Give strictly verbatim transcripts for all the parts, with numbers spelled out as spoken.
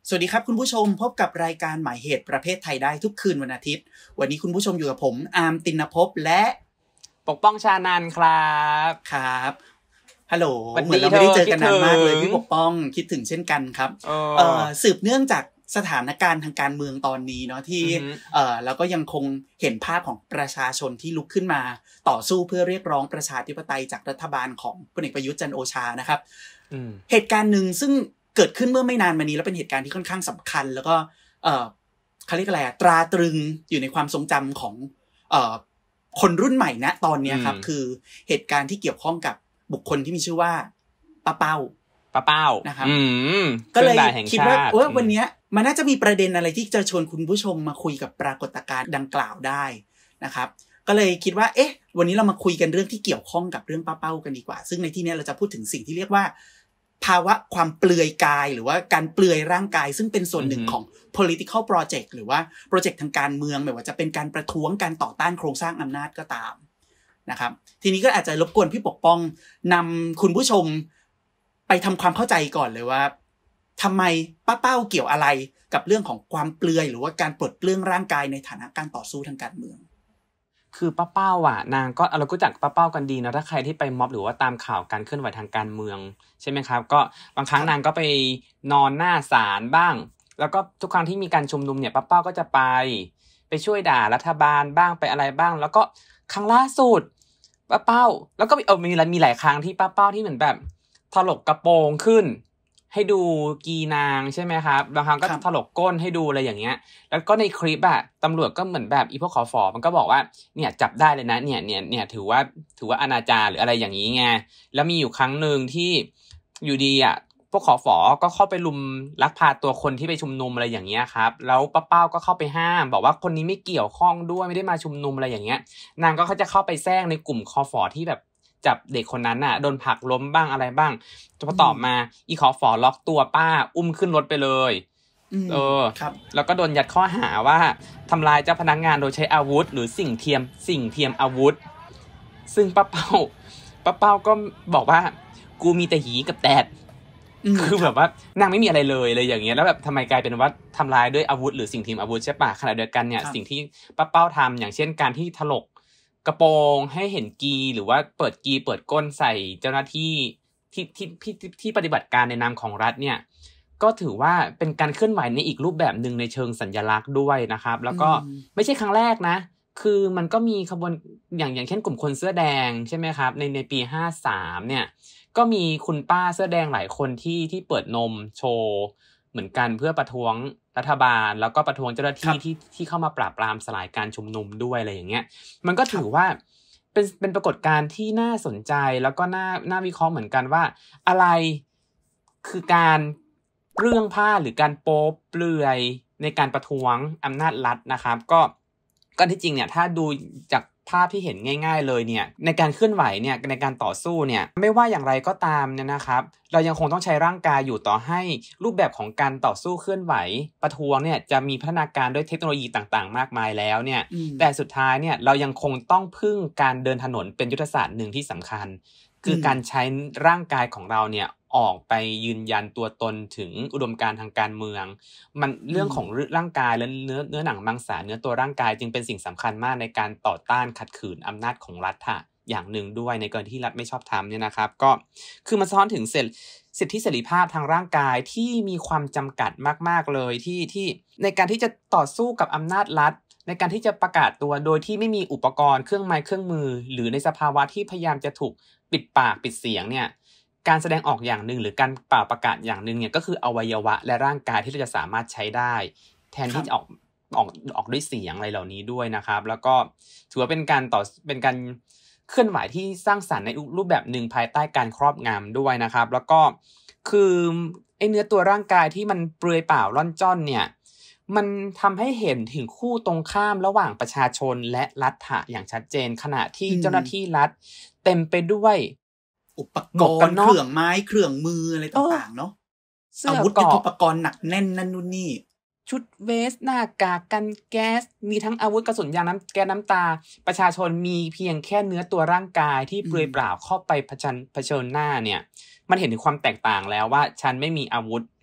สวัสดีครับคุณผู้ชมพบกับรายการหมายเหตุประเภทไทยได้ทุกคืนวันอาทิตย์วันนี้คุณผู้ชมอยู่กับผมอาร์มตินภพและปกป้องชานันท์ครับครับฮัลโหลเหมือนเราไม่ได้เจอกันนานมากเลยพี่ปกป้องคิดถึงเช่นกันครับเอ่อสืบเนื่องจากสถานการณ์ทางการเมืองตอนนี้เนาะที่เอ่อแล้วก็ยังคงเห็นภาพของประชาชนที่ลุกขึ้นมาต่อสู้เพื่อเรียกร้องประชาธิปไตยจากรัฐบาลของพลเอกประยุทธ์จันทร์โอชานะครับเหตุการณ์นึงซึ่งเกิดขึ้นเมื่อไม่นานมานี้แล้วเป็นเหตุการณ์ที่ค่อนข้างสำคัญแล้วก็เอ่อเขาเรียกอะไรตราตรึงอยู่ในความทรงจำของเอ่อคนรุ่นใหม่ณตอนนี้ครับคือเหตุการณ์ที่เกี่ยวข้องกับบุคคลที่มีชื่อว่าป้าเป้าป้าเป้านะครับก็เลยคิดว่าเออวันนี้มันน่าจะมีประเด็นอะไรที่จะชวนคุณผู้ชมมาคุยกับปรากฏการณ์ดังกล่าวได้นะครับก็เลยคิดว่าเอ๊ะวันนี้เรามาคุยกันเรื่องที่เกี่ยวข้องกับเรื่องป้าเป้ากันดีกว่าซึ่งในที่นี้เราจะพูดถึงสิ่งที่เรียกว่าภาวะความเปลือยกายหรือว่าการเปลือยร่างกายซึ่งเป็นส่วนหนึ่งของ political project หรือว่าโปรเจกต์ทางการเมืองไม่ว่าจะเป็นการประท้วงการต่อต้านโครงสร้างอำนาจก็ตามนะครับทีนี้ก็อาจจะรบกวนพี่ปกป้องนำคุณผู้ชมไปทำความเข้าใจก่อนเลยว่าทำไมป้าเป้าเกี่ยวอะไรกับเรื่องของความเปลือยหรือว่าการปลดเปลื้องร่างกายในฐานะการต่อสู้ทางการเมืองคือป้าเป้าอ่ะนางก็เราก็รู้จักป้าเป้ากันดีนะถ้าใครที่ไปม็อบหรือว่าตามข่าวการเคลื่อนไหวทางการเมืองใช่ไหมครับก็บางครั้งนางก็ไปนอนหน้าศาลบ้างแล้วก็ทุกครั้งที่มีการชุมนุมเนี่ยป้าเป้าก็จะไปไปช่วยด่ารัฐบาลบ้างไปอะไรบ้างแล้วก็ครั้งล่าสุดป้าเป้าแล้วก็เออมีมีหลายครั้งที่ป้าเป้าที่เหมือนแบบถลกกระโปรงขึ้นให้ดูกีนางใช่ไหมครับบางครั้งก็ถลกก้นให้ดูอะไรอย่างเงี้ยแล้วก็ในคลิปอะตำรวจก็เหมือนแบบอีพวกขอฝอมันก็บอกว่าเนี่ยจับได้เลยนะเนี่ยเนี่ยเนี่ยถือว่าถือว่าอนาจารหรืออะไรอย่างนี้ไงแล้วมีอยู่ครั้งนึงที่อยู่ดีอะพวกขอฝอก็เข้าไปลุมลักพาตัวคนที่ไปชุมนุมอะไรอย่างเงี้ยครับแล้วป้าเป้าก็เข้าไปห้ามบอกว่าคนนี้ไม่เกี่ยวข้องด้วยไม่ได้มาชุมนุมอะไรอย่างเงี้ยนางก็เขาจะเข้าไปแทรกในกลุ่มขอฝอที่แบบจับเด็กคนนั้นน่ะโดนผลักล้มบ้างอะไรบ้างพอตอบมาอีขอฝอล็อกตัวป้าอุ้มขึ้นรถไปเลยเออแล้วก็โดนยัดข้อหาว่าทำลายเจ้าพนักงานโดยใช้อาวุธหรือสิ่งเทียมสิ่งเทียมอาวุธซึ่งป้าเป้าป้าเป้าก็บอกว่ากูมีแต่หีกับแตดคือแบบว่านางไม่มีอะไรเลยเลยอย่างเงี้ยแล้วแบบทำไมกลายเป็นว่าทำลายด้วยอาวุธหรือสิ่งเทียมอาวุธใช่ปะขณะเดียวกันเนี่ยสิ่งที่ป้าเป้าทำอย่างเช่นการที่ถลกกระโปรงให้เห็นกีหรือว่าเปิดกีเปิดก้นใส่เจ้าหน้าที่ที่ที่ที่ที่ปฏิบัติการในนามของรัฐเนี่ยก็ถือว่าเป็นการเคลื่อนไหวในอีกรูปแบบนึงในเชิงสัญลักษณ์ด้วยนะครับแล้วก็ไม่ใช่ครั้งแรกนะคือมันก็มีขบวนอย่างอย่างเช่นกลุ่มคนเสื้อแดงใช่ไหมครับในในปีห้าสามเนี่ยก็มีคุณป้าเสื้อแดงหลายคนที่ที่เปิดนมโชว์เหมือนกันเพื่อประท้วงรัฐบาลแล้วก็ประท้วงเจ้าหน้าที่ที่ที่เข้ามาปราบปรามสลายการชุมนุมด้วยอะไรอย่างเงี้ยมันก็ถือว่าเป็นเป็นปรากฏการณ์ที่น่าสนใจแล้วก็น่าน่าวิเคราะห์เหมือนกันว่าอะไรคือการเรื่องผ้าหรือการโป๊เปลือยในการประท้วงอำนาจรัฐนะครับก็ก็ที่จริงเนี่ยถ้าดูจากภาพที่เห็นง่ายๆเลยเนี่ยในการเคลื่อนไหวเนี่ยในการต่อสู้เนี่ยไม่ว่าอย่างไรก็ตามเนี่ยนะครับเรายังคงต้องใช้ร่างกายอยู่ต่อให้รูปแบบของการต่อสู้เคลื่อนไหวประท้วงเนี่ยจะมีพัฒนาการด้วยเทคโนโลยีต่างๆมากมายแล้วเนี่ยแต่สุดท้ายเนี่ยเรายังคงต้องพึ่งการเดินถนนเป็นยุทธศาสตร์หนึ่งที่สำคัญคือการใช้ร่างกายของเราเนี่ยออกไปยืนยันตัวตนถึงอุดมการณ์ทางการเมืองมันเรื่องของร่างกายและเนื้อเนื้อหนังมังสาเนื้อตัวร่างกายจึงเป็นสิ่งสำคัญมากในการต่อต้านขัดขืนอำนาจของรัฐค่ะอย่างหนึ่งด้วยในกรณีที่รัฐไม่ชอบทำเนี่ยนะครับก็คือมันสะท้อนถึงสิทธิเสรีภาพทางร่างกายที่มีความจำกัดมากๆเลยที่ที่ในการที่จะต่อสู้กับอำนาจรัฐในการที่จะประกาศตัวโดยที่ไม่มีอุปกรณ์เครื่องไม้เครื่องมือหรือในสภาวะที่พยายามจะถูกปิดปากปิดเสียงเนี่ยการแสดงออกอย่างหนึ่งหรือการเป่าประกาศอย่างหนึ่งเนี่ยก็คืออวัยวะและร่างกายที่เราจะสามารถใช้ได้แทนที่จะออกออกออกด้วยเสียงอะไรเหล่านี้ด้วยนะครับแล้วก็ถือว่าเป็นการต่อเป็นการเคลื่อนไหวที่สร้างสรรค์ในรูปแบบหนึ่งภายใต้การครอบงำด้วยนะครับแล้วก็คือไอ้เนื้อตัวร่างกายที่มันเปลือยเปล่าร่อนจ้อนเนี่ยมันทำให้เห็นถึงคู่ตรงข้ามระหว่างประชาชนและรัฐะอย่างชัดเจนขณะที่เจ้าหน้าที่รัฐเต็มไปด้วยอุปกรณ์เครื่องไม้เครื่องมืออะไรต่างๆเนาะอาวุธยุทโธปกรณ์หนักแน่นนั่นนู่นนี่ชุดเวสหน้ากากกันแก๊สมีทั้งอาวุธกระสุนยางน้ำแก๊สน้ำตาประชาชนมีเพียงแค่เนื้อตัวร่างกายที่เปลือยเปล่าเข้าไปเผชิญเผชิญหน้าเนี่ยมันเห็นถึงความแตกต่างแล้วว่าฉันไม่มีอาวุธ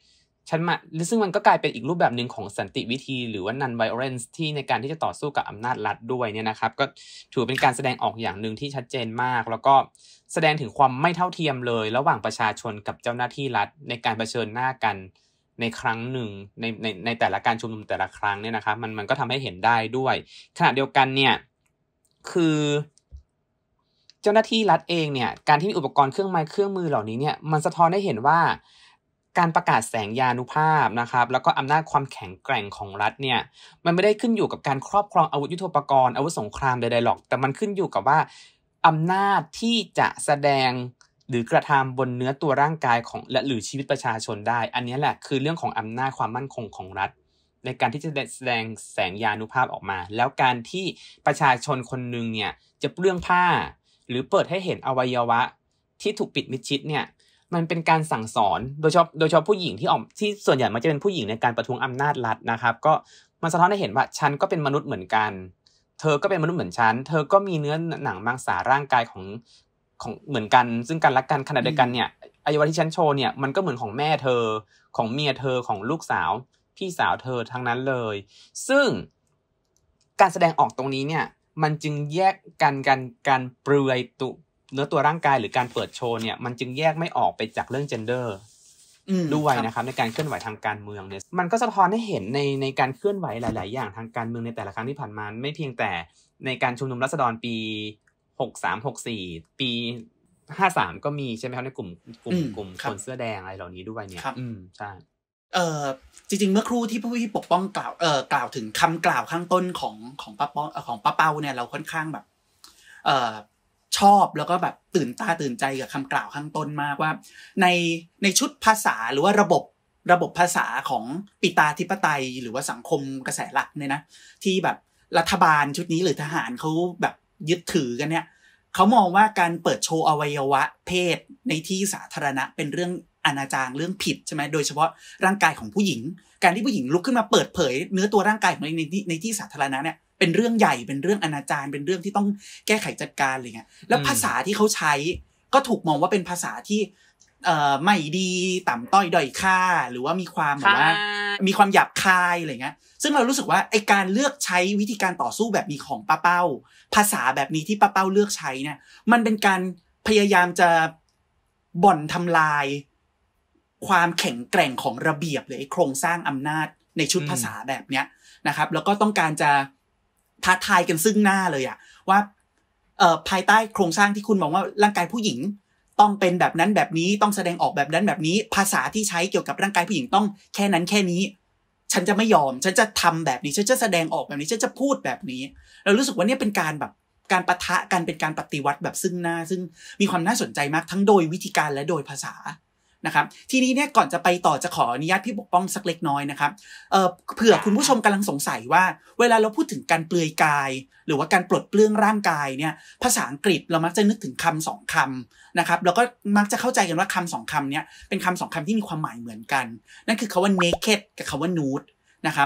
ฉันมาซึ่งมันก็กลายเป็นอีกรูปแบบนึงของสันติวิธีหรือว่า non violence ที่ในการที่จะต่อสู้กับอำนาจรัฐด้วยเนี่ยนะครับก็ถือเป็นการแสดงออกอย่างนึงที่ชัดเจนมากแล้วก็แสดงถึงความไม่เท่าเทียมเลยระหว่างประชาชนกับเจ้าหน้าที่รัฐในการเผชิญหน้ากันในครั้งหนึ่งในในในแต่ละการชุมนุมแต่ละครั้งเนี่ยนะครับมันมันก็ทำให้เห็นได้ด้วยขณะเดียวกันเนี่ยคือเจ้าหน้าที่รัฐเองเนี่ยการที่มีอุปกรณ์เครื่องไม้เครื่องมือเหล่านี้เนี่ยมันสะท้อนให้เห็นว่าการประกาศแสงยานุภาพนะครับแล้วก็อำนาจความแข็งแกร่งของรัฐเนี่ยมันไม่ได้ขึ้นอยู่กับการครอบครองอาวุธยุทโธปกรณ์อาวุธสงครามใดๆหรอกแต่มันขึ้นอยู่กับว่าอำนาจที่จะแสดงหรือกระทำบนเนื้อตัวร่างกายของและหรือชีวิตประชาชนได้อันนี้แหละคือเรื่องของอำนาจความมั่นคงของรัฐในการที่จะแสดงแสงยานุภาพออกมาแล้วการที่ประชาชนคนนึงเนี่ยจะเปลื้องผ้าหรือเปิดให้เห็นอวัยวะที่ถูกปิดมิดชิดเนี่ยมันเป็นการสั่งสอนโดยเฉพาะโดยเฉพาะผู้หญิงที่ออกที่ส่วนใหญ่มันจะเป็นผู้หญิงในการประท้วงอำนาจรัฐนะครับก็มันสะท้อนให้เห็นว่าฉันก็เป็นมนุษย์เหมือนกันเธอก็เป็นมนุษย์เหมือนฉันเธอก็มีเนื้อหนังมังสาร่างกายของของเหมือนกันซึ่งกันและกันขณะเดียวกันเนี่ยอวัยวะที่ฉันโชว์เนี่ยมันก็เหมือนของแม่เธอของเมียเธอของลูกสาวพี่สาวเธอทั้งนั้นเลยซึ่งการแสดงออกตรงนี้เนี่ยมันจึงแยกกันกันการเปลือยตุเนื้อตัวร่างกายหรือการเปิดโชว์เนี่ยมันจึงแยกไม่ออกไปจากเรื่อง gender ด้วยนะครับในการเคลื่อนไหวทางการเมืองเนี่ยมันก็สะท้อนให้เห็นในในการเคลื่อนไหวหลายๆอย่างทางการเมืองในแต่ละครั้งที่ผ่านมาไม่เพียงแต่ในการชุมนุมราษฎรปีหกสาม หกสี่ปีห้าสามก็มีใช่ไหมครับในกลุ่มกลุ่มกลุ่มคนเสื้อแดงอะไรเหล่านี้ด้วยเนี่ยอืมใช่เอ่อจริงๆเมื่อครู่ที่ผู้ที่ปกป้องกล่าวเอ่อกล่าวถึงคำกล่าวข้างต้นของของป้าป้องของป้าเป้าเนี่ยเราค่อนข้างแบบเอ่อชอบแล้วก็แบบตื่นตาตื่นใจกับคำกล่าวข้างต้นมากว่าในในชุดภาษาหรือว่าระบบระบบภาษาของปิตาธิปไตยหรือว่าสังคมกระแสหลักเนี่ยนะที่แบบรัฐบาลชุดนี้หรือทหารเขาแบบยึดถือกันเนี่ยเขามองว่าการเปิดโชว์อวัยวะเพศในที่สาธารณะเป็นเรื่องอนาจารเรื่องผิดใช่ไหมโดยเฉพาะร่างกายของผู้หญิงการที่ผู้หญิงลุกขึ้นมาเปิดเผยเนื้อตัวร่างกายของตัวเองในที่ในที่สาธารณะเนี่ยเป็นเรื่องใหญ่เป็นเรื่องอนาจารเป็นเรื่องที่ต้องแก้ไขจัดการอะไรเงี้ยแล้วภาษาที่เขาใช้ก็ถูกมองว่าเป็นภาษาที่เอ่อไม่ดีต่ำต้อยด้อยค่าหรือว่ามีความแบบว่ามีความหยาบคายอะไรเงี้ยซึ่งเรารู้สึกว่าไอการเลือกใช้วิธีการต่อสู้แบบนี้ของป้าเป้าภาษาแบบนี้ที่ป้าเป้าเลือกใช้เนี่ยมันเป็นการพยายามจะบ่อนทำลายความแข็งแกร่งของระเบียบหรือไอโครงสร้างอำนาจในชุดภาษาแบบเนี้ยนะครับแล้วก็ต้องการจะท้าทายกันซึ่งหน้าเลยอะว่าเอ่อภายใต้โครงสร้างที่คุณมองว่าร่างกายผู้หญิงต้องเป็นแบบนั้นแบบนี้ต้องแสดงออกแบบนั้นแบบนี้ภาษาที่ใช้เกี่ยวกับร่างกายผู้หญิงต้องแค่นั้นแค่นี้ฉันจะไม่ยอมฉันจะทำแบบนี้ฉันจะแสดงออกแบบนี้ฉันจะพูดแบบนี้เรารู้สึกว่าเนี่ยเป็นการแบบการปะทะกันเป็นการปฏิวัติแบบซึ่งหน้าซึ่งมีความน่าสนใจมากทั้งโดยวิธีการและโดยภาษานะครับทีนี้เนี่ยก่อนจะไปต่อจะขออนุญาตพี่ปกป้องสักเล็กน้อยนะครับเอ่อเผื่อคุณผู้ชมกำลังสงสัยว่าเวลาเราพูดถึงการเปลือยกายหรือว่าการปลดเปลื้องร่างกายเนี่ยภาษาอังกฤษเรามักจะนึกถึงคำสองคำนะครับแล้วก็มักจะเข้าใจกันว่าคำสองคำเนี่ยเป็นคำสองคำที่มีความหมายเหมือนกันนั่นคือคำว่า naked กับคำว่า nude นะครับ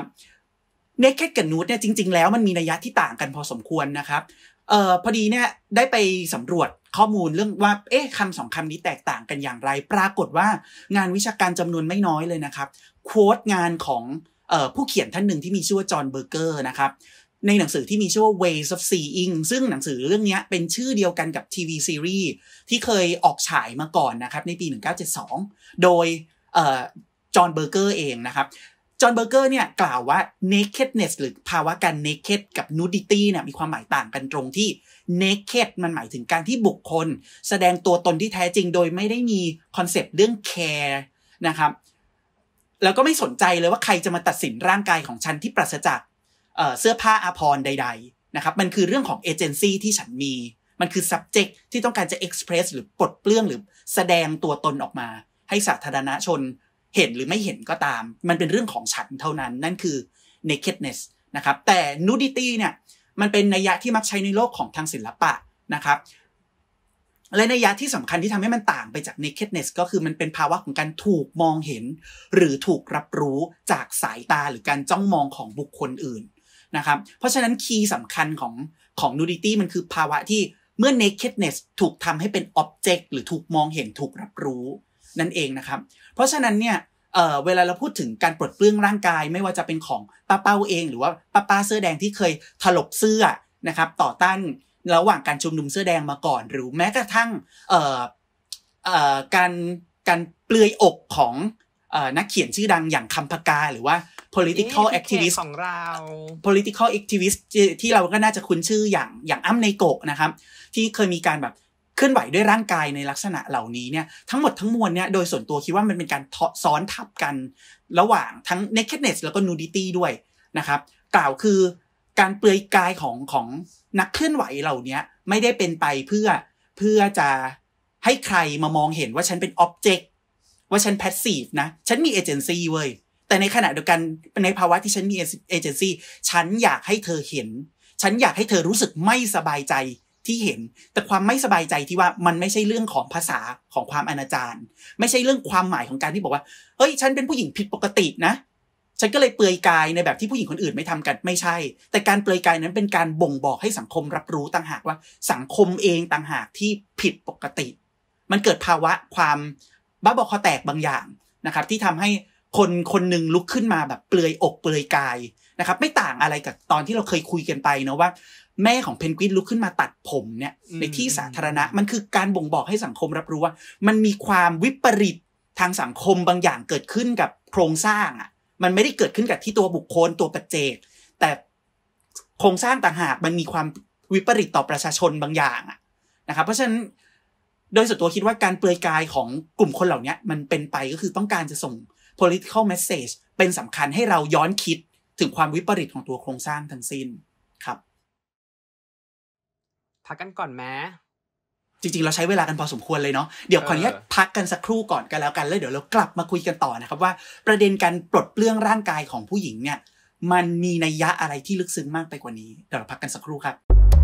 naked กับ nude เนี่ยจริงๆแล้วมันมีนัยยะที่ต่างกันพอสมควรนะครับเอ่อพอดีเนี่ยได้ไปสำรวจข้อมูลเรื่องว่าเอ๊ะคำสองคำนี้แตกต่างกันอย่างไรปรากฏว่างานวิชาการจำนวนไม่น้อยเลยนะครับโค้ดงานของเอ่อผู้เขียนท่านหนึ่งที่มีชื่อว่าจอห์นเบอร์เกอร์นะครับในหนังสือที่มีชื่อว่า Ways of Seeing ซึ่งหนังสือเรื่องนี้เป็นชื่อเดียวกันกับทีวีซีรีส์ที่เคยออกฉายมาก่อนนะครับในปีหนึ่งพันเก้าร้อยเจ็ดสิบสองโดยเอ่อจอห์นเบอร์เกอร์เองนะครับจอห์นเบอร์เกอร์เนี่ยกล่าวว่า nakedness หรือภาวะการ naked กับ nudity เนี่ยมีความหมายต่างกันตรงที่ naked มันหมายถึงการที่บุคคลแสดงตัวตนที่แท้จริงโดยไม่ได้มีคอนเซปต์เรื่อง care นะครับแล้วก็ไม่สนใจเลยว่าใครจะมาตัดสินร่างกายของฉันที่ปราศจากเอ่อเสื้อผ้าอาภรณ์ใดๆนะครับมันคือเรื่องของ agency ที่ฉันมีมันคือ subject ที่ต้องการจะ express หรือปลดเปลื้องหรือแสดงตัวตนออกมาให้สาธารณชนเห็นหรือไม่เห็นก็ตามมันเป็นเรื่องของฉันเท่านั้นนั่นคือ nakedness นะครับแต่ nudity เนี่ยมันเป็นนัยยะที่มักใช้ในโลกของทางศิลปะนะครับและนัยยะที่สำคัญที่ทำให้มันต่างไปจาก nakedness ก็คือมันเป็นภาวะของการถูกมองเห็นหรือถูกรับรู้จากสายตาหรือการจ้องมองของบุคคลอื่นนะครับเพราะฉะนั้นคีย์สำคัญของของ nudity มันคือภาวะที่เมื่อ nakedness ถูกทำให้เป็น object หรือถูกมองเห็นถูกรับรู้นั่นเองนะครับเพราะฉะนั้นเนี่ยเอ่อเวลาเราพูดถึงการปลดเปลื้องร่างกายไม่ว่าจะเป็นของป้าเป้าเองหรือว่าป้าป้าเสื้อแดงที่เคยถลกเสื้อนะครับต่อต้านระหว่างการชุมนุมเสื้อแดงมาก่อนหรือแม้กระทั่งเอ่อเอ่อการการเปลือยอกของเอ่อนักเขียนชื่อดังอย่างคำพกาหรือว่า political activist ของเรา political activist ที่เราก็น่าจะคุ้นชื่ออย่างอย่างอ้ำในโกะนะครับที่เคยมีการแบบเคลื่อนไหวด้วยร่างกายในลักษณะเหล่านี้เนี่ยทั้งหมดทั้งมวลเนี่ยโดยส่วนตัวคิดว่ามันเป็นการซ้อนทับกันระหว่างทั้ง nakedness แล้วก็ nudity ด้วยนะครับกล่าวคือการเปลือยกายของของนักเคลื่อนไหวเหล่านี้ไม่ได้เป็นไปเพื่อเพื่อจะให้ใครมามองเห็นว่าฉันเป็น object ว่าฉัน passive นะฉันมี agency เว้ยแต่ในขณะเดียวกันในภาวะที่ฉันมี agency ฉันอยากให้เธอเห็นฉันอยากให้เธอรู้สึกไม่สบายใจที่เห็นแต่ความไม่สบายใจที่ว่ามันไม่ใช่เรื่องของภาษาของความอนาจารไม่ใช่เรื่องความหมายของการที่บอกว่าเฮ้ยฉันเป็นผู้หญิงผิดปกตินะฉันก็เลยเปลือยกายในแบบที่ผู้หญิงคนอื่นไม่ทำกันไม่ใช่แต่การเปลือยกายนั้นเป็นการบ่งบอกให้สังคมรับรู้ต่างหากว่าสังคมเองต่างหากที่ผิดปกติมันเกิดภาวะความบ้าบอคอแตกบางอย่างนะครับที่ทำให้คนคนหนึ่งลุกขึ้นมาแบบเปลือยอกเปลือยกายนะครับไม่ต่างอะไรกับตอนที่เราเคยคุยกันไปนะว่าแม่ของเพนกวินลุกขึ้นมาตัดผมเนี่ยในที่สาธารณะมันคือการบ่งบอกให้สังคมรับรู้ว่ามันมีความวิปริตทางสังคมบางอย่างเกิดขึ้นกับโครงสร้างอ่ะมันไม่ได้เกิดขึ้นกับที่ตัวบุคคลตัวปัจเจกแต่โครงสร้างต่างหากมันมีความวิปริตต่อประชาชนบางอย่างอ่ะนะครับเพราะฉะนั้นโดยส่วนตัวคิดว่าการเปลือยกายของกลุ่มคนเหล่านี้มันเป็นไปก็คือต้องการจะส่ง political message เป็นสำคัญให้เราย้อนคิดถึงความวิปริตของตัวโครงสร้างทั้งสิ้นครับพักกันก่อนแม้จริงๆเราใช้เวลากันพอสมควรเลยเนาะเดี๋ยวขออนุญาตพักกันสักครู่ก่อนกันแล้วกันแล้วเดี๋ยวเรากลับมาคุยกันต่อนะครับว่าประเด็นการปลดเปลื้องร่างกายของผู้หญิงเนี่ยมันมีนัยยะอะไรที่ลึกซึ้งมากไปกว่านี้เดี๋ยวเราพักกันสักครู่ครับ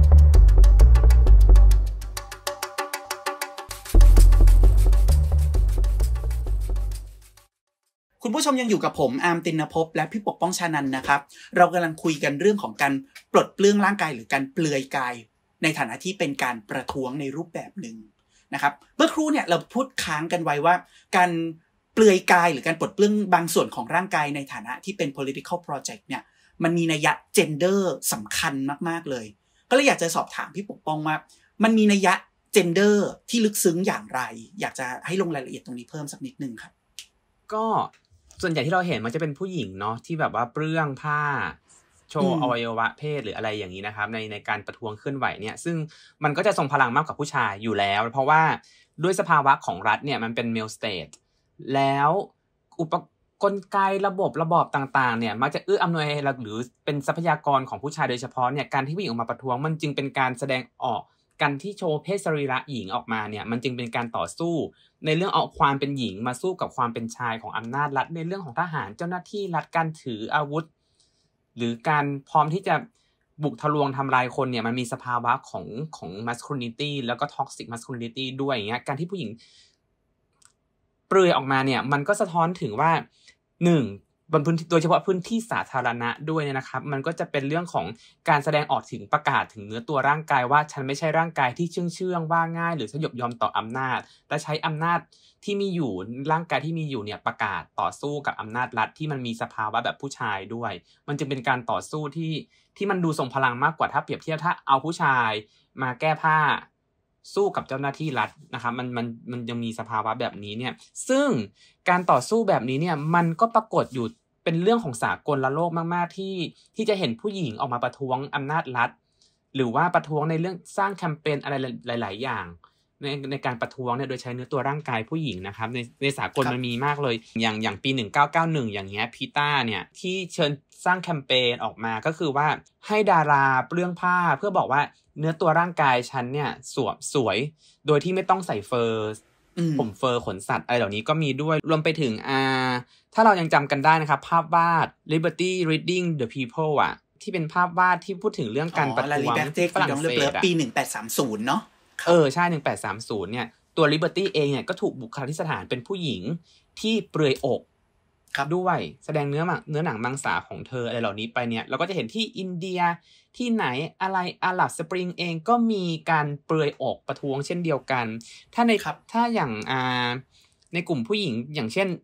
คุณผู้ชมยังอยู่กับผมอาร์มตินภพและพี่ปกป้องชานันท์นะครับเรากำลังคุยกันเรื่องของการปลดเปลื้องร่างกายหรือการเปลือยกายในฐานะที่เป็นการประท้วงในรูปแบบหนึ่งนะครับเมื่อครู่เนี่ยเราพูดค้างกันไว้ว่าการเปลือยกายหรือการปลดเปลื้องบางส่วนของร่างกายในฐานะที่เป็น political project เนี่ยมันมีนัยยะ gender สำคัญมากๆเลยก็เลยอยากจะสอบถามพี่ปกป้องว่ามันมีนัยยะ gender ที่ลึกซึ้งอย่างไรอยากจะให้ลงรายละเอียดตรงนี้เพิ่มสักนิดนึงครับก็ส่วนใหญ่ที่เราเห็นมันจะเป็นผู้หญิงเนาะที่แบบว่าเปลื้องผ้าโชว์อวัยวะเพศหรืออะไรอย่างนี้นะครับในในการประท้วงเคลื่อนไหวเนี่ยซึ่งมันก็จะทรงพลังมากกว่าผู้ชายอยู่แล้วเพราะว่าด้วยสภาวะของรัฐเนี่ยมันเป็น male state แล้วอุปกลไกระบบระบอบต่างๆเนี่ยมักจะเอื้ออำนวยให้เราหรือเป็นทรัพยากรของผู้ชายโดยเฉพาะเนี่ยการที่ผู้หญิงออกมาประท้วงมันจึงเป็นการแสดงออกการที่โชว์เพศสรีระหญิงออกมาเนี่ยมันจึงเป็นการต่อสู้ในเรื่องเอาความเป็นหญิงมาสู้กับความเป็นชายของอำนาจรัฐในเรื่องของทหารเจ้าหน้าที่รัฐการถืออาวุธหรือการพร้อมที่จะบุกทะลวงทำลายคนเนี่ยมันมีสภาวะของของ masculinity แล้วก็ toxic masculinity ด้วยอย่างเงี้ยการที่ผู้หญิงเปลือยออกมาเนี่ยมันก็สะท้อนถึงว่าหนึ่งบนพื้นที่โดยเฉพาะพื้นที่สาธารณะด้วยนะครับมันก็จะเป็นเรื่องของการแสดงออกถึงประกาศถึงเนื้อตัวร่างกายว่าฉันไม่ใช่ร่างกายที่เชื่องเชื่องว่าง่ายหรือสยบยอมต่ออำนาจและใช้อำนาจที่มีอยู่ร่างกายที่มีอยู่เนี่ยประกาศต่อสู้กับอำนาจรัฐที่มันมีสภาวะแบบผู้ชายด้วยมันจึงเป็นการต่อสู้ที่ที่มันดูทรงพลังมากกว่าถ้าเปรียบเทียบถ้าเอาผู้ชายมาแก้ผ้าสู้กับเจ้าหน้าที่รัฐนะครับมันมันมันยังมีสภาวะแบบนี้เนี่ยซึ่งการต่อสู้แบบนี้เนี่ยมันก็ปรากฏอยู่เป็นเรื่องของสากลโลกมากๆที่ที่จะเห็นผู้หญิงออกมาประท้วงอำนาจรัฐหรือว่าประท้วงในเรื่องสร้างแคมเปญอะไรหลายๆอย่างในในการประท้วงเนี่ยโดยใช้เนื้อตัวร่างกายผู้หญิงนะครับในในสากลมันมีมากเลยอย่างอย่างปีหนึ่งเก้าเก้าหนึ่งอย่างเงี้ยพีต้าเนี่ยที่เชิญสร้างแคมเปญออกมาก็คือว่าให้ดาราเปลื้องผ้าเพื่อบอกว่าเนื้อตัวร่างกายฉันเนี่ยสวยสวยโดยที่ไม่ต้องใส่เฟอร์ผมเฟอร์ขนสัตว์อะไรเหล่านี้ก็มีด้วยรวมไปถึงอ่าถ้าเรายังจำกันได้นะครับภาพวาด Liberty Reading the People อ่ะที่เป็นภาพวาดที่พูดถึงเรื่องการประท้วงฝรั่งเศสปีหนึ่งพันแปดร้อยสามสิบเนาะเออใช่หนึ่งพันแปดร้อยสามสิบเนี่ยตัว Liberty เองเนี่ยก็ถูกบุคลิกสถานเป็นผู้หญิงที่เปลือยอกด้วยแสดงเนื้อเนื้อหนังมังสาของเธออะไรเหล่านี้ไปเนี่ยเราก็จะเห็นที่อินเดียที่ไหนอะไรอาหรับสปริงเองก็มีการเปลือยอกประท้วงเช่นเดียวกันถ้าในถ้าอย่างอ่าในกลุ่มผู้หญิงอย่างเช่น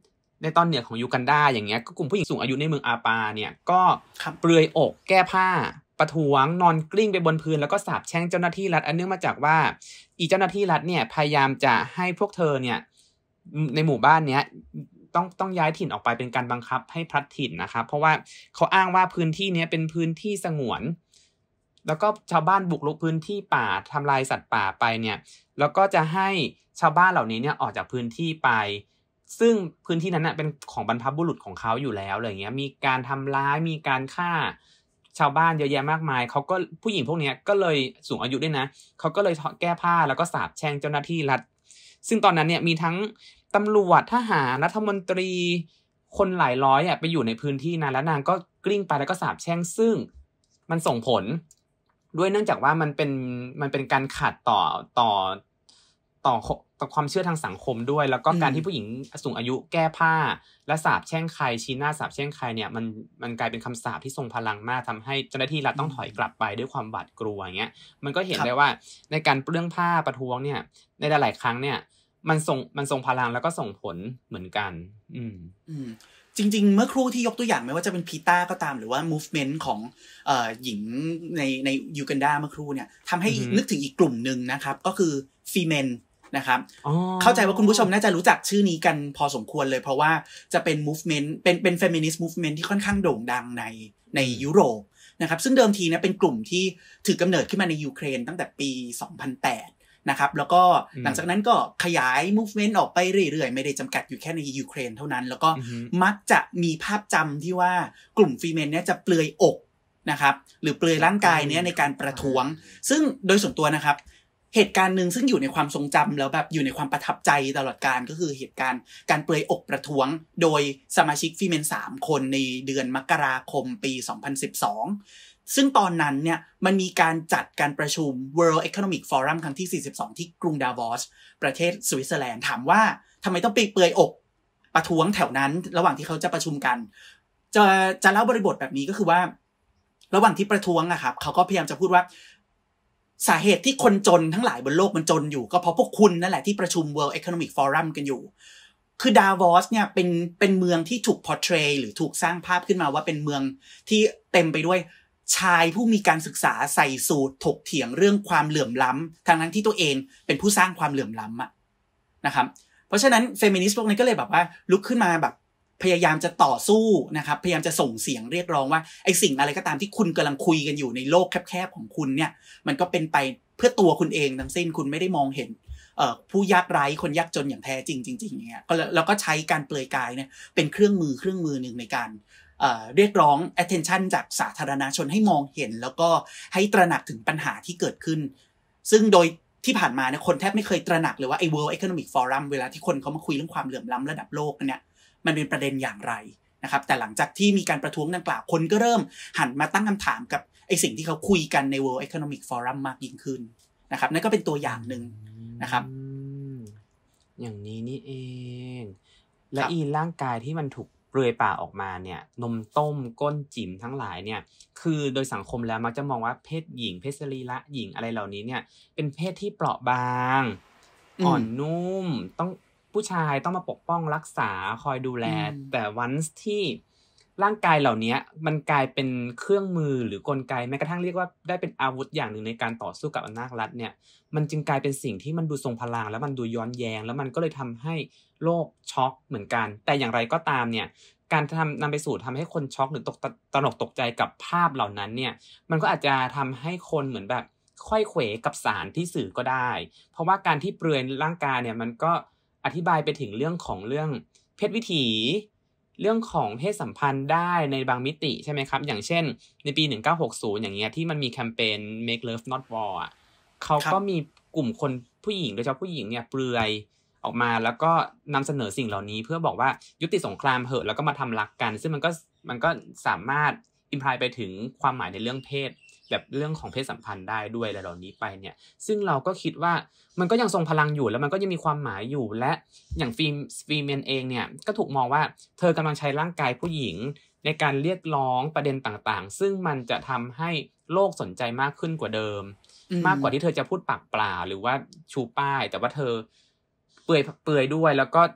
ในตอนเหนือของยูกันดาอย่างเงี้ยก็กลุ่มผู้หญิงสูงอายุในเมืองอาปาเนี่ยก็เปลือยอกแก้ผ้าประท้วงนอนกลิ้งไปบนพื้นแล้วก็สาปแช่งเจ้าหน้าที่รัฐอันเนื่องมาจากว่าอีเจ้าหน้าที่รัฐเนี่ยพยายามจะให้พวกเธอเนี่ยในหมู่บ้านเนี้ยต้องต้องย้ายถิ่นออกไปเป็นการบังคับให้พลัดถิ่นนะครับเพราะว่าเขาอ้างว่าพื้นที่นี้เป็นพื้นที่สงวนแล้วก็ชาวบ้านบุกรุกพื้นที่ป่าทำลายสัตว์ป่าไปเนี่ยแล้วก็จะให้ชาวบ้านเหล่านี้เนี่ยออกจากพื้นที่ไปซึ่งพื้นที่นั้นน่ะเป็นของบรรพบุรุษของเขาอยู่แล้วอะไรเงี้ยมีการทำร้ายมีการฆ่าชาวบ้านเยอะแยะมากมายเขาก็ผู้หญิงพวกนี้ก็เลยสูงอายุด้วยนะเขาก็เลยแก้ผ้าแล้วก็สาปแช่งเจ้าหน้าที่รัฐซึ่งตอนนั้นเนี่ยมีทั้งตำรวจทหารรัฐมนตรีคนหลายร้อยอ่ะไปอยู่ในพื้นที่นั้นแล้วนางก็กลิ้งไปแล้วก็สาปแช่งซึ่งมันส่งผลด้วยเนื่องจากว่ามันเป็นมันเป็นการขัดต่อต่อต่อต่อความเชื่อทางสังคมด้วยแล้วก็การที่ผู้หญิงสูงอายุแก้ผ้าและสาปแช่งใครชี้หน้าสาปแช่งใครเนี่ยมันมันกลายเป็นคำสาปที่ทรงพลังมากทำให้เจ้าหน้าที่รัฐต้องถอยกลับไปด้วยความหวาดกลัวอย่างเงี้ยมันก็เห็นได้ว่าในการเปลื้องผ้าประท้วงเนี่ยในหลายๆครั้งเนี่ยมันส่งมันส่งพลังแล้วก็ส่งผลเหมือนกันอืมอืมจริงๆเมื่อครู่ที่ยกตัวอย่างไม่ว่าจะเป็นพีต้าก็ตามหรือว่า movement ของเอ่อหญิงในในยูกันดาเมื่อครู่เนี่ยทำให้นึกถึงอีกกลุ่มนึงนะครับก็คือฟีเมนนะครับเข้าใจว่าคุณผู้ชมน่าจะรู้จักชื่อนี้กันพอสมควรเลยเพราะว่าจะเป็น movement เป็นเป็น feminist movement ที่ค่อนข้างโด่งดังในในยุโรปนะครับซึ่งเดิมทีเนี่ยเป็นกลุ่มที่ถือกำเนิดขึ้นมาในยูเครนตั้งแต่ปีสองพันแปดนะครับแล้วก็หลังจากนั้นก็ขยาย movement ออกไปเรื่อยๆไม่ได้จำกัดอยู่แค่ในยูเครนเท่านั้นแล้วก็มักจะมีภาพจำที่ว่ากลุ่มฟีเมนเนี่ยจะเปลือยอกนะครับหรือเปลือยร่างกายเนี่ยในการประท้วงซึ่งโดยส่วนตัวนะครับเหตุการณ์หนึ่งซึ่งอยู่ในความทรงจำแล้วแบบอยู่ในความประทับใจตลอดกาลก็คือเหตุการณ์การเปลือยอกประท้วงโดยสมาชิกฟีเมนสามคนในเดือนมกราคมปีสองพันสิบสองซึ่งตอนนั้นเนี่ยมันมีการจัดการประชุม World Economic Forum ครั้งที่สี่สิบสองที่กรุงดาวอสประเทศสวิตเซอร์แลนด์ถามว่าทำไมต้องไปเปลือยอกประท้วงแถวนั้นระหว่างที่เขาจะประชุมกันจะจะเล่าบริบทแบบนี้ก็คือว่าระหว่างที่ประท้วงอะครับเขาก็พยายามจะพูดว่าสาเหตุที่คนจนทั้งหลายบนโลกมันจนอยู่ก็เพราะพวกคุณนั่นแหละที่ประชุม World Economic Forum กันอยู่คือดาวอสเนี่ยเป็นเป็นเมืองที่ถูก portray หรือถูกสร้างภาพขึ้นมาว่าเป็นเมืองที่เต็มไปด้วยชายผู้มีการศึกษาใส่สูทถกเถียงเรื่องความเหลื่อมล้ำทั้งนั้นที่ตัวเองเป็นผู้สร้างความเหลื่อมล้ำอะนะครับเพราะฉะนั้นเฟมินิสต์พวกนี้ก็เลยแบบว่าลุกขึ้นมาแบบพยายามจะต่อสู้นะครับพยายามจะส่งเสียงเรียกร้องว่าไอ้สิ่งอะไรก็ตามที่คุณกำลังคุยกันอยู่ในโลกแคบๆของคุณเนี่ยมันก็เป็นไปเพื่อตัวคุณเองทั้งสิ้นคุณไม่ได้มองเห็นเอ่อผู้ยากไร้คนยากจนอย่างแท้จริงจริงๆอย่างเงี้ยก็แล้วก็ใช้การเปลือยกายเนี่ยเป็นเครื่องมือเครื่องมือนึงในการเอ่อเรียกร้อง attention จากสาธารณชนให้มองเห็นแล้วก็ให้ตระหนักถึงปัญหาที่เกิดขึ้นซึ่งโดยที่ผ่านมาเนี่ยคนแทบไม่เคยตระหนักเลยว่าไอ้ World Economic Forum เวลาที่คนเขามาคุยเรื่องความเหลื่อมล้ำระดับโลกเนี่ยมันเป็นประเด็นอย่างไรนะครับแต่หลังจากที่มีการประท้วงดังกล่าวคนก็เริ่มหันมาตั้งคำถามกับไอ้สิ่งที่เขาคุยกันใน World Economic Forum มากยิ่งขึ้นนะครับนั่นก็เป็นตัวอย่างหนึ่งนะครับอย่างนี้นี่เองและอีร่างกายที่มันถูกเปลือยป่าออกมาเนี่ยนมต้มก้นจิ๋มทั้งหลายเนี่ยคือโดยสังคมแล้วมักจะมองว่าเพศหญิงเพศสรีระหญิงอะไรเหล่านี้เนี่ยเป็นเพศที่เปราะบางอ่อนนุ่มต้องผู้ชายต้องมาปกป้องรักษาคอยดูแลแต่วันที่ร่างกายเหล่านี้มันกลายเป็นเครื่องมือหรือกลไกแม้กระทั่งเรียกว่าได้เป็นอาวุธอย่างหนึ่งในการต่อสู้กับอำนาจรัฐเนี่ยมันจึงกลายเป็นสิ่งที่มันดูทรงพลังแล้วมันดูย้อนแย้งแล้วมันก็เลยทำให้โลกช็อกเหมือนกันแต่อย่างไรก็ตามเนี่ยการทำนำไปสู่ทำให้คนช็อกหรือตกตระหนกตกใจกับภาพเหล่านั้นเนี่ยมันก็อาจจะทำให้คนเหมือนแบบค่อยเขวกับสารที่สื่อก็ได้เพราะว่าการที่เปลือยร่างกายเนี่ยมันก็อธิบายไปถึงเรื่องของเรื่องเพศวิถีเรื่องของเพศสัมพันธ์ได้ในบางมิติใช่ไหมครับอย่างเช่นในปีหนึ่งเก้าหกศูนย์อย่างเงี้ยที่มันมีแคมเปญ Make Love Not War อ่ะเขาก็มีกลุ่มคนผู้หญิงโดยเฉพาะผู้หญิงเนี่ยเปลือยออกมาแล้วก็นำเสนอสิ่งเหล่านี้เพื่อบอกว่ายุติสงครามเหอะแล้วก็มาทำรักกันซึ่งมันก็มันก็สามารถอิมพลายไปถึงความหมายในเรื่องเพศแบบเรื่องของเพศสัมพันธ์ได้ด้วยอะไรเหล่านี้ไปเนี่ยซึ่งเราก็คิดว่ามันก็ยังทรงพลังอยู่แล้วมันก็ยังมีความหมายอยู่และอย่างฟีมฟีเมนเองเนี่ยก็ถูกมองว่าเธอกำลังใช้ร่างกายผู้หญิงในการเรียกร้องประเด็นต่างๆซึ่งมันจะทำให้โลกสนใจมากขึ้นกว่าเดิมมากกว่าที่เธอจะพูดปากเปล่าหรือว่าชูป้ายแต่ว่าเธอเปื่อยเปื่อยด้วยแล้วก็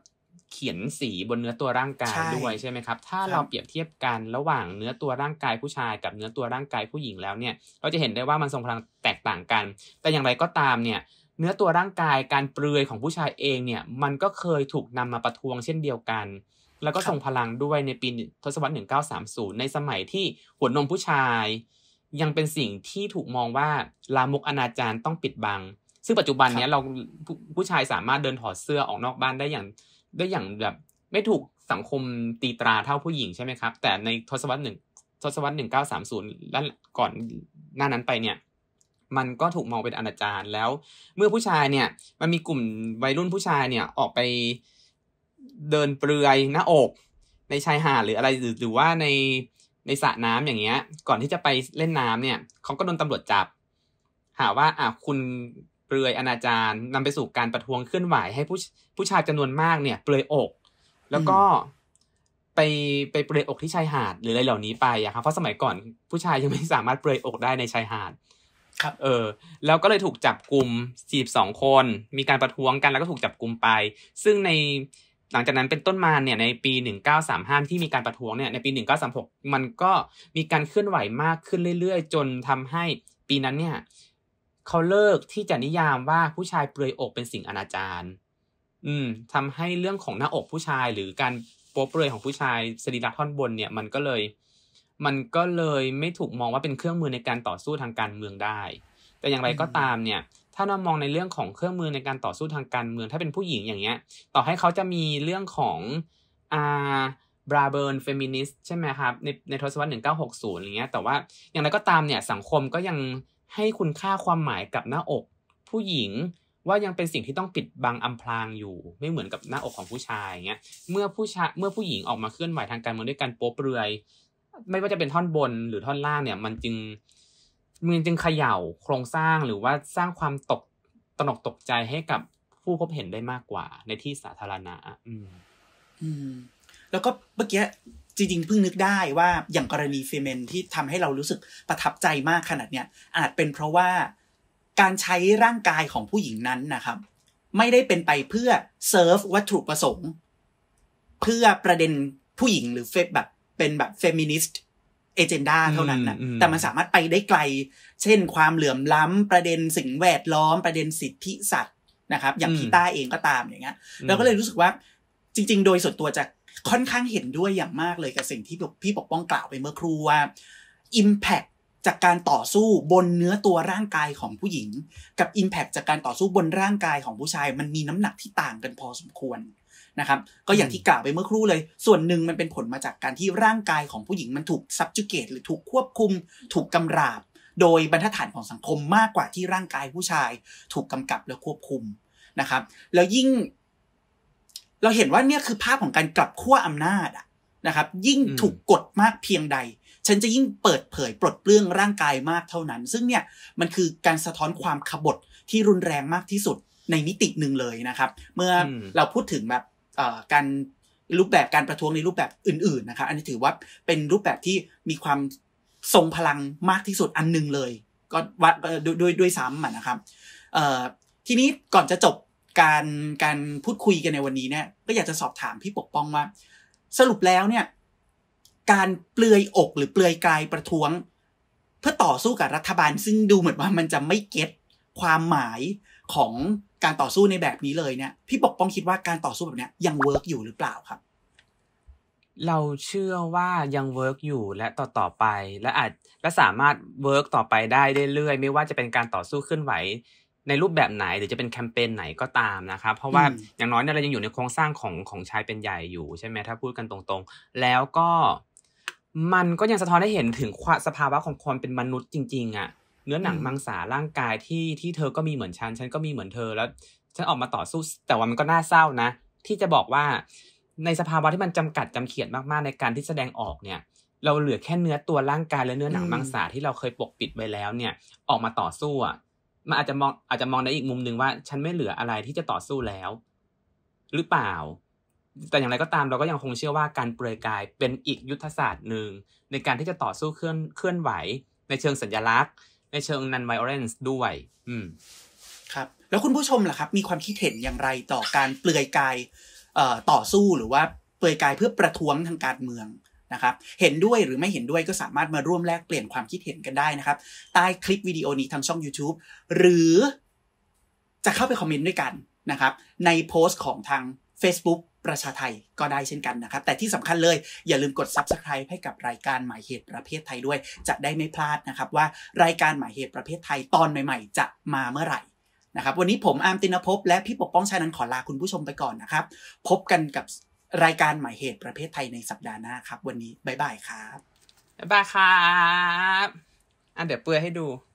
เขียนสีบนเนื้อตัวร่างกายด้วยใช่ไหมครับถ้าเราเปรียบเทียบกันระหว่างเนื้อตัวร่างกายผู้ชายกับเนื้อตัวร่างกายผู้หญิงแล้วเนี่ยเราจะเห็นได้ว่ามันทรงพลังแตกต่างกันแต่อย่างไรก็ตามเนี่ยเนื้อตัวร่างกายการเปลือยของผู้ชายเองเนี่ยมันก็เคยถูกนำมาประท้วงเช่นเดียวกันแล้วก็ทรงพลังด้วยในปีทศวรรษหนึ่งพันเก้าร้อยสามสิบในสมัยที่หัวนมผู้ชายยังเป็นสิ่งที่ถูกมองว่าลามกอนาจารต้องปิดบังซึ่งปัจจุบันนี้เราผู้ชายสามารถเดินถอดเสื้อออกนอกบ้านได้อย่างได้อย่างแบบไม่ถูกสังคมตีตราเท่าผู้หญิงใช่ไหมครับแต่ในทศวรรษหนึ่งทศวรรษหนึ่งพันเก้าร้อยสามสิบและก่อนหน้านั้นไปเนี่ยมันก็ถูกมองเป็นอนาจารแล้วเมื่อผู้ชายเนี่ยมันมีกลุ่มวัยรุ่นผู้ชายเนี่ยออกไปเดินเปลือยหน้าอกในชายหาดหรืออะไรหรือหรือว่าในในสระน้ำอย่างเงี้ยก่อนที่จะไปเล่นน้ำเนี่ยเขาก็โดนตำรวจจับหาว่าอ่ะคุณเปลือยอนาจารนำไปสู่การประท้วงเคลื่อนไหวให้ผู้ผู้ชายจำนวนมากเนี่ยเปลือยอกแล้วก็ไปไปเปลือยอกที่ชายหาดหรืออะไรเหล่านี้ไปอะครับเพราะสมัยก่อนผู้ชายยังไม่สามารถเปลือยอกได้ในชายหาดครับเออแล้วก็เลยถูกจับกุมสี่สิบสองคนมีการประท้วงกันแล้วก็ถูกจับกุมไปซึ่งในหลังจากนั้นเป็นต้นมาเนี่ยในปีหนึ่งพันเก้าร้อยสามสิบห้าที่มีการประท้วงเนี่ยในปีหนึ่งพันเก้าร้อยสามสิบหกมันก็มีการเคลื่อนไหวมากขึ้นเรื่อยๆจนทำให้ปีนั้นเนี่ยเขาเลิกที่จะนิยามว่าผู้ชายเปลือยอกเป็นสิ่งอนาจารอืมทำให้เรื่องของหน้าอกผู้ชายหรือการโป๊เปลือยของผู้ชายสรีระท่อนบนเนี่ยมันก็เลยมันก็เลยไม่ถูกมองว่าเป็นเครื่องมือในการต่อสู้ทางการเมืองได้แต่อย่างไรก็ตามเนี่ยถ้าเรามองในเรื่องของเครื่องมือในการต่อสู้ทางการเมืองถ้าเป็นผู้หญิงอย่างเงี้ยต่อให้เขาจะมีเรื่องของอ่าบราเบิร์นเฟมินิสต์ใช่ไหมครับในในทศวรรษหนึ่งพันเก้าร้อยหกสิบอะไรเงี้ยแต่ว่าอย่างไรก็ตามเนี่ยสังคมก็ยังให้คุณค่าความหมายกับหน้าอกผู้หญิงว่ายังเป็นสิ่งที่ต้องปิดบังอำพรางอยู่ไม่เหมือนกับหน้าอกของผู้ชายเงี้ยเมื่อผู้ชายเมื่อผู้หญิงออกมาเคลื่อนไหวทางการเมืองด้วยการโป๊เปลือยไม่ว่าจะเป็นท่อนบนหรือท่อนล่างเนี่ยมันจึงมันจึงเขย่าโครงสร้างหรือว่าสร้างความตกตระหนกตกใจให้กับผู้พบเห็นได้มากกว่าในที่สาธารณะอืมอืมแล้วก็เมื่อกี้จริงๆเพิ่งนึกได้ว่าอย่างกรณีเฟเมนที่ทำให้เรารู้สึกประทับใจมากขนาดเนี้ยอาจเป็นเพราะว่าการใช้ร่างกายของผู้หญิงนั้นนะครับไม่ได้เป็นไปเพื่อเซิร์ฟวัตถุประสงค์เพื่อประเด็นผู้หญิงหรือเฟแบบเป็นแบบเฟมินิสต์เอเจนดาเท่านั้นนะแต่มันสามารถไปได้ไกลเช่นความเหลื่อมล้ำประเด็นสิ่งแวดล้อมประเด็นสิทธิสัตว์นะครับอย่างพี่ต้าเองก็ตามอย่างเงี้ยเราก็เลยรู้สึกว่าจริงๆโดยส่วนตัวจะค่อนข้างเห็นด้วยอย่างมากเลยกับสิ่งที่พี่ปกป้องกล่าวไปเมื่อครู่ว่า impact จากการต่อสู้บนเนื้อตัวร่างกายของผู้หญิงกับ impact จากการต่อสู้บนร่างกายของผู้ชายมันมีน้ำหนักที่ต่างกันพอสมควรนะครับก็อย่างที่กล่าวไปเมื่อครู่เลยส่วนหนึ่งมันเป็นผลมาจากการที่ร่างกายของผู้หญิงมันถูก subjugate หรือถูกควบคุมถูกกำราบโดยบรรทัดฐานของสังคมมากกว่าที่ร่างกายผู้ชายถูกกำกับและควบคุมนะครับแล้วยิ่งเราเห็นว่าเนี่ยคือภาพของการกลับขั้วอำนาจอะนะครับยิ่งถูกกดมากเพียงใดฉันจะยิ่งเปิดเผยปลดเปลื้องร่างกายมากเท่านั้นซึ่งเนี่ยมันคือการสะท้อนความขบถที่รุนแรงมากที่สุดในมิติหนึ่งเลยนะครับเมื่อเราพูดถึงแบบการรูปแบบการประท้วงในรูปแบบอื่นๆนะครับอันนี้ถือว่าเป็นรูปแบบที่มีความทรงพลังมากที่สุดอันนึงเลยก็ว่าด้วยด้วยซ้ำนะครับทีนี้ก่อนจะจบการการพูดคุยกันในวันนี้เนี่ยก็อยากจะสอบถามพี่ปกป้องว่าสรุปแล้วเนี่ยการเปลือยอกหรือเปลือยกายประท้วงเพื่อต่อสู้กับรัฐบาลซึ่งดูเหมือนว่ามันจะไม่เก็ตความหมายของการต่อสู้ในแบบนี้เลยเนี่ยพี่ปกป้องคิดว่าการต่อสู้แบบนี้ยังเวิร์กอยู่หรือเปล่าครับเราเชื่อว่ายังเวิร์กอยู่และต่อต่อไปและอาจและสามารถเวิร์กต่อไปได้เรื่อยๆไม่ว่าจะเป็นการต่อสู้เคลื่อนไหวในรูปแบบไหนหรือจะเป็นแคมเปญไหนก็ตามนะครับเพราะว่าอย่างน้อยเนี่ยเรายังอยู่ในโครงสร้างของของชายเป็นใหญ่อยู่ใช่ไหมถ้าพูดกันตรงๆแล้วก็มันก็ยังสะท้อนให้เห็นถึงสภาวะของความเป็นมนุษย์จริงๆอ่ะเนื้อหนังมังสาร่างกายที่ที่เธอก็มีเหมือนฉันฉันก็มีเหมือนเธอแล้วฉันออกมาต่อสู้แต่ว่ามันก็น่าเศร้านะที่จะบอกว่าในสภาวะที่มันจำกัดจำเขียดมากๆในการที่แสดงออกเนี่ยเราเหลือแค่เนื้อตัวร่างกายและเนื้อหนังมังสาที่เราเคยปกปิดไว้แล้วเนี่ยออกมาต่อสู้อ่ะมันอาจจะมองอาจจะมองในอีกมุมนึงว่าฉันไม่เหลืออะไรที่จะต่อสู้แล้วหรือเปล่าแต่อย่างไรก็ตามเราก็ยังคงเชื่อว่าการเปลือยกายเป็นอีกยุทธศาสตร์นึงในการที่จะต่อสู้เคลื่อนเคลื่อนไหวในเชิงสัญลักษณ์ในเชิง non violence ด้วยอืมครับแล้วคุณผู้ชมล่ะครับมีความคิดเห็นอย่างไรต่อการเปลือยกายเอ่อต่อสู้หรือว่าเปลือยกายเพื่อประท้วงทางการเมืองนะครับเห็นด้วยหรือไม่เห็นด้วยก็สามารถมาร่วมแลกเปลี่ยนความคิดเห็นกันได้นะครับใต้คลิปวิดีโอนี้ทางช่อง YouTube หรือจะเข้าไปคอมเมนต์ด้วยกันนะครับในโพสต์ของทาง Facebook ประชาไทยก็ได้เช่นกันนะครับแต่ที่สำคัญเลยอย่าลืมกด Subscribe ให้กับรายการหมายเหตุประเภทไทยด้วยจะได้ไม่พลาดนะครับว่ารายการหมายเหตุประเภทไทยตอนใหม่ๆจะมาเมื่อไหร่นะครับวันนี้ผมอาร์มตินภพและพี่ปกป้องชานันท์ขอลาคุณผู้ชมไปก่อนนะครับพบกันกับรายการหมายเหตุประเภทไทยในสัปดาห์หน้าครับวันนี้บ๊ายบายครับบ๊ายบายครับอ่ะเดี๋ยวเปื่อยให้ดู